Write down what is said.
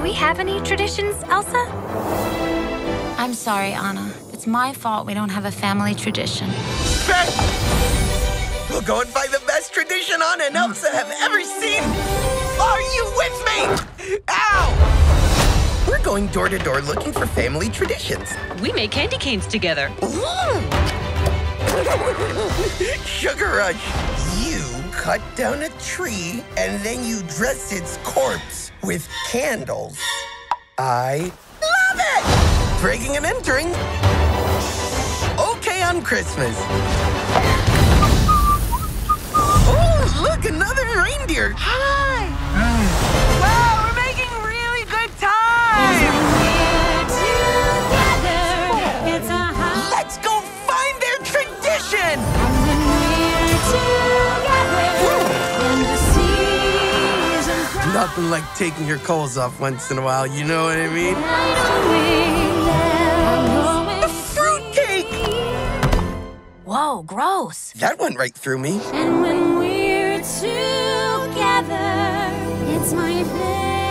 we have any traditions, Elsa? I'm sorry, Anna. It's my fault we don't have a family tradition. We'll go and find the best tradition Anna and Elsa have ever seen. Are you with me? Ow! We're going door to door looking for family traditions. We make candy canes together. Sugar Rush. You cut down a tree and then you dress its corpse with candles. I love it! Breaking and entering. Okay on Christmas. Oh, look, another reindeer. Hi! Wow, we're making really good time! Let's go find their tradition! Nothing like taking your clothes off once in a while, you know what I mean? A fruitcake! Whoa, gross. That went right through me. And when we're together, it's my favorite.